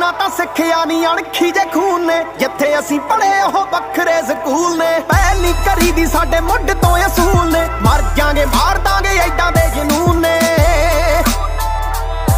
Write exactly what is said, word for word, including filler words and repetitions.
ਨਾ ਤਾਂ ਸਿੱਖਿਆ ਨਹੀਂ ਅਣਖੀ ਜੇ ਖੂਨ ਨੇ, ਜਿੱਥੇ ਅਸੀਂ ਪੜ੍ਹੇ ਉਹ ਵੱਖਰੇ ਸਕੂਲ ਨੇ। ਪਹਿਲ ਨਹੀਂ ਕਰੀ ਦੀ ਸਾਡੇ ਮੁੱਢ ਤੋਂ ਅਸੂਲ ਨੇ, ਮਰ ਜਾਾਂਗੇ ਮਾਰ ਦਾਂਗੇ ਐਡਾ